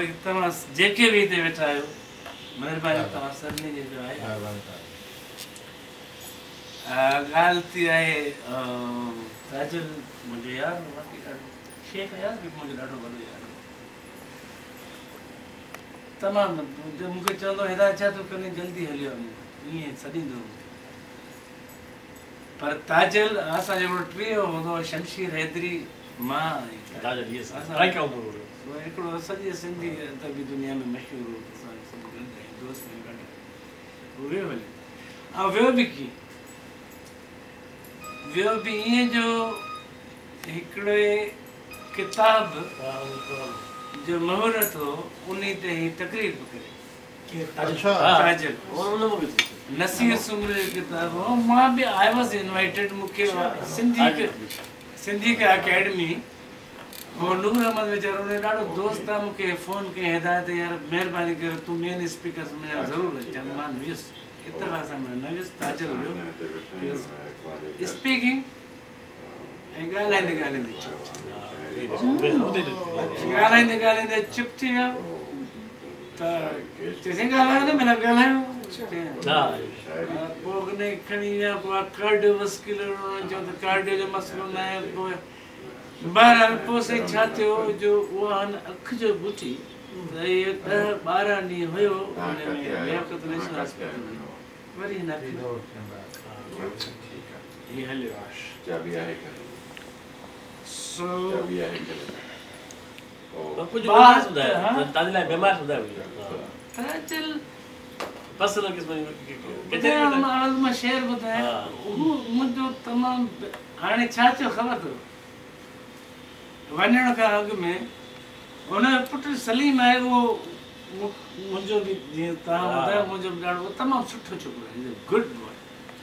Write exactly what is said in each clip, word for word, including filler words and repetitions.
भई तव्हां जेके बि हिते वेठा आहियो महिरबानी तव्हां सभिनी जी जो आहे ॻाल्हि थी आहे ताजुल मुंहिंजो यार बाक़ी ॾाढो शेख यार बि मुंहिंजो ॾाढो वॾो यार तमामु मूंखे चवंदो हिदायत छा थो कनि जल्दी हलियो ईअं छॾींदो पर ताजल असांजो हिकिड़ो ट्रियो हूंदो हुओ शमशीर हैदरी मां हिकिड़ो सॼे सिंधी अदबी दुनिया में मशहूरु दोस्त वियो हले ऐं वियो बि कीअं वियो बि ईअं जो हिकिड़े किताब जो मुहूर्त हो उन ते ही तकरीर बि करे ताजल नसीर सुमरे जो किताब हो मां बि आई वॉज इनवाइटेड मूंखे सिंधी सिंधी का अकेडमी वो नूर अहमद वीचारो उन ॾाढो दोस्त आहे मूंखे फ़ोन कई हिदायत यार महिरबानी करे तूं मेन स्पीकर में ज़रूरु अच मां वियुसि इतफ़ाक़ सां मां न वियुसि ताजल वियो स्पीकिंग ऐं ॻाल्हाईंदे ॻाल्हाईंदे चुप ॻाल्हाईंदे ॻाल्हाईंदे चुप थी वियो त चइसि ॻाल्हायो न माना ॻाल्हायो पोइ उन खणी विया पोइ कार्डियो वस्कुलर चयो त कार्डियो जो मसइलो न आहे पोइ बहरहाल पोइ साईं छा थियो जो उहा हिन अखि जो ॿुठी त इहे ॾह ॿारहं ॾींहं हुयो हुन में लियाकत नेशनल हॉस्पिटल में वरी हिन अखि हीअ हलियो सो ताजल फसल मां शेर ॿुधायां मुंहिंजो तमामु हाणे छा थियो ख़बर अथव वञण खां अॻु में हुन जो पुटु सलीम आहे उहो मुंहिंजो बि जीअं तव्हां ॿुधायो मुंहिंजो बि ॾाढो तमामु सुठो छोकिरो आहे गुड बॉय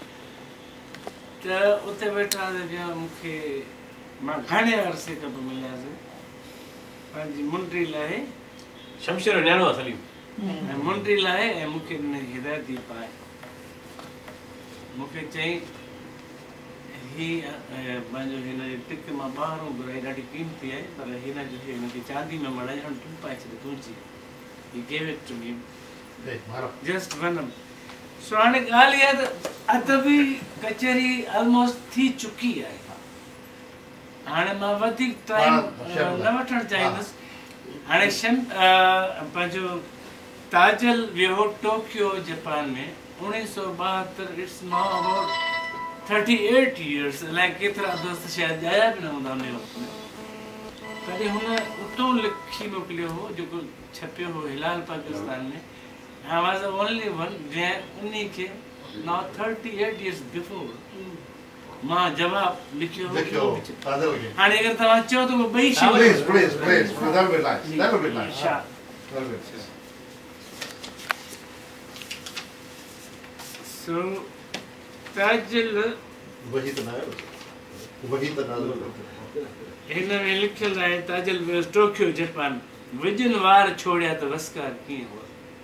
त उते वेठा मूंखे मां घणे अरसे खां पोइ मिलियासीं पंहिंजी मुंडी लाइ शमशेर न्याणो आहे सलीम ऐं मुंडी लाइ ऐं मूंखे हिन हिदायत ई पाए मूंखे चई हीअ पंहिंजो हिन जी टिक मां ॿाहिरों घुराई ॾाढी क़ीमती आहे पर हिन जो हिनखे चांदी में मड़ाई हाणे तूं पाए छॾ तुंहिंजी ही gave it to me just one so हाणे ॻाल्हि इहा त अदबी कचहरी ऑलमोस्ट थी चुकी आहे हाणे मां वधीक टाइम न वठणु चाहींदुसि हाणे शम पंहिंजो ताजल वियो टोक्यो जापान में उणिवीह सौ ॿाहतरि it's now about thirty eight years अलाए केतिरा दोस्त शायदि ॼाया बि न हूंदा उन वक़्त में तॾहिं हुन उतां लिखी मोकिलियो हो जेको छपियो हो हिलाल पाकिस्तान में आई वॉज ओनली वन जंहिं उन खे now thirty eight years before मां जवाब लिखियो हाणे अगरि तव्हां चओ त उहो ॿई सो ताजल हिन में लिखियल आहे ताजल टोक्यो जापान विजन वार छोड़िया त वस्कार कीअं हुआ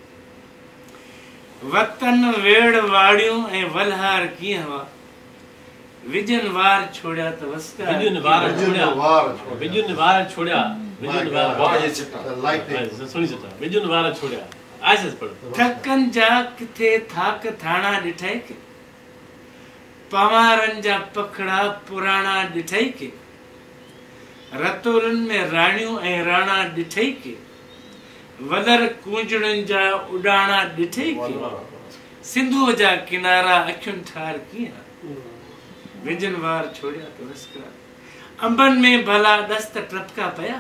वतन वेड़ वाड़ियूं ऐं वलहार कीअं हुआ विजन वार छोड़िया त वस्कार विजन वार छोड़िया विजन वार छोड़िया विजन वार सुनी सता विजन वार छोड़िया आइस पढ़ थकन जा किथे थाक थाणा ॾिठई के पवारन जा पखड़ा पुराणा ॾिठई के रतोरन में राणियूं ऐं राणा ॾिठई के वलर कूंजड़न जा उडाणा ॾिठई के सिंधुअ जा किनारा अखियुनि ठार कीअं विजन वार छोड़िया त वस्कार अंबन में भला दस्त टपका पया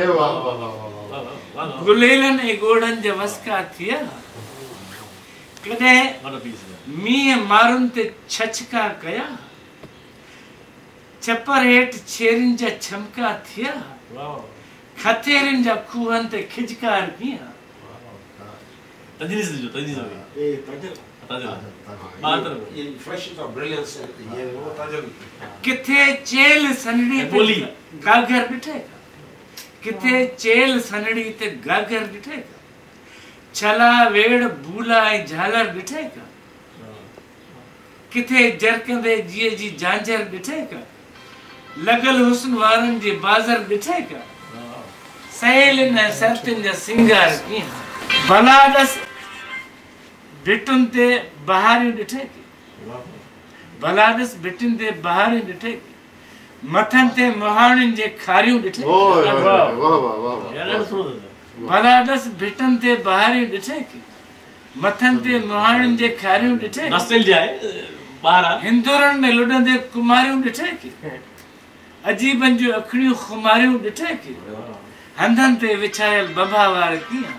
गुलेलन ऐं गोड़न जा वस्का थिया कॾहिं मींहं मारुनि ते छचका कया छपर हेठि छेरिन जा छमका थिया खतेरिन जा खूहनि ते खिजकार कीअं तजनीस जो तजनीस ए तजल तजल मात्र ये फ्रेश ऑफ ब्रिलियंस ये वो तजल किथे चेल सनड़ी बोली गागर ॾिठे किथे चेल सनड़ी ते गागर ॾिठे छला वेड़ बूला ऐं झालर ॾिठे का किथे जरकंदे जीअ जी झांझर ॾिठे का लॻल हुस्न वारनि जी बाज़र ॾिठे का सहेलिन ऐं सरतिन जा सिंगार कीअं भलादस भिटुनि ते बहारियूं ॾिठे की भलादस भिटियुनि ते बहारियूं ॾिठे की मथनि ते मुहाणियुनि जे खारियूं ॾिठे भलादस भिटुनि ते बहारियूं ॾिठे की मथनि ते मुहाणियुनि जे खारियूं ॾिठे हिंदुरनि में लुॾंदे कुमारियूं ॾिठे की अजीबनि जूं अखिणियूं खुमारियूं ॾिठे की हंधनि ते विछायल बंबा वार कीअं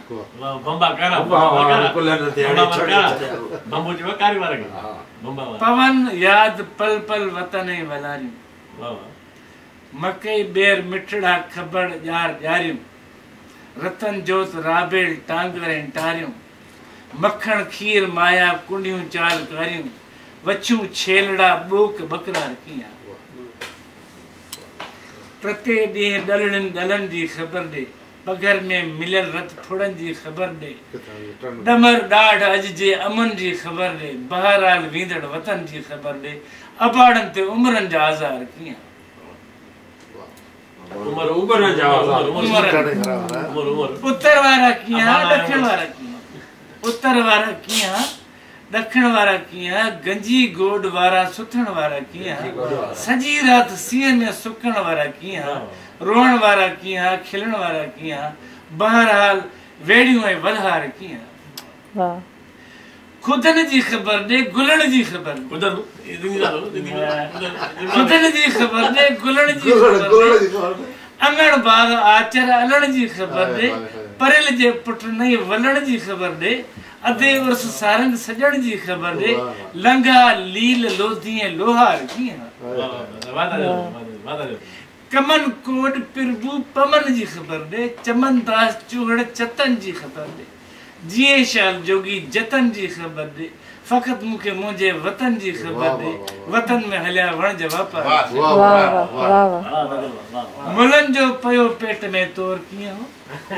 पवन याद पल पल वतन ऐं वलारियूं मकई बेर मिठड़ा खबड़ ॼार ॼारियूं रतन जोत राबेल टांगर ऐं टारियूं मखण खीर माया कुंडियूं चाल कारियूं वछूं छेलड़ा ॿोक बकरार कीअं प्रते ॾींहुं ॾलड़ियुनि ॾलनि जी ख़बर ॾे पघर में मिलियल रत फुड़नि जी ख़बर ॾे ॾमर ॾाढ अॼु जे अमन जी ख़बर ॾे बहराल वींदड़ वतन जी ख़बर ॾे अबाड़नि ते उमिरनि जा आज़ार कीअं उत्तर वारा कीअं ॾखिण वारा कीअं उत्तर वारा कीअं ॾखिण वारा कीअं गंजी गोड वारा सुथण वारा कीअं सॼी राति सीअ में सुकण वारा कीअं रोअण वारा कीअं खिलण वारा कीअं बहरहाल वेड़ियूं ऐं वलहार कीअं खुदनि जी ख़बर ॾे गुलण जी ख़बर खुदनि जी ख़बर ॾे गुलण जी ख़बर अंगण बाग आचर अलण जी ख़बर ॾे परिल जे पुट नई वलण जी ख़बर ॾे अधे उर्स सारंग सजण जी ख़बर ॾे लंगा लील लोधी ऐं लोहार कीअं कमन कोड पिरबू पमन जी ख़बर ॾे चमन दास चूहड़ चतन जी ख़बर ॾे जिए शाल जोगी जतन जी ख़बर ॾे फ़क़त मूंखे मुंहिंजे वतन जी ख़बर ॾे वतन में हलिया वण जा वापार मुलनि जो पयो पेट में तोर कीअं हो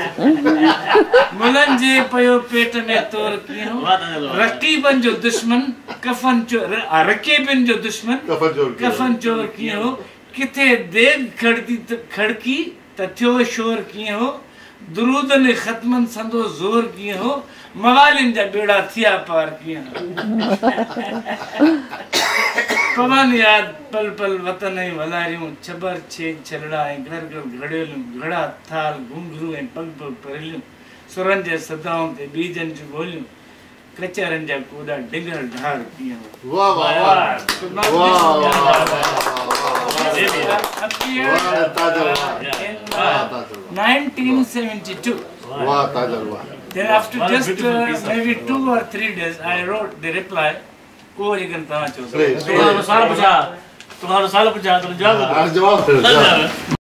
मुलनि जे पयो पेट में तोर कीअं हो रकीबनि जो दुश्मन कफन चोर रकीबनि जो दुश्मन कफन चोर कीअं हो किथे देग खड़की खड़की त थियो शोर कीअं हो दुरूदनि ख़त्मनि संदो ज़ोर कीअं हो मवालिन जा बेड़ा थिया पार कीअं पवन याद पल पल वतन ऐं वलारियूं छबर छेज छलड़ा ऐं घर घर घड़ियलूं घड़ा थाल घुंघरू ऐं पग पग परिलियूं सुरनि जे सदाउनि ते बीजनि जूं ॿोलियूं कचरनि जा कूड़ा डिंगर ढार कीअं nineteen seventy-two. Wow, Tajal. Then after just uh, maybe two or three days, I wrote the reply. को ये करता है चौथा। तुम्हारा साल पूछा, तुम्हारा साल पूछा तो जवाब। जवाब।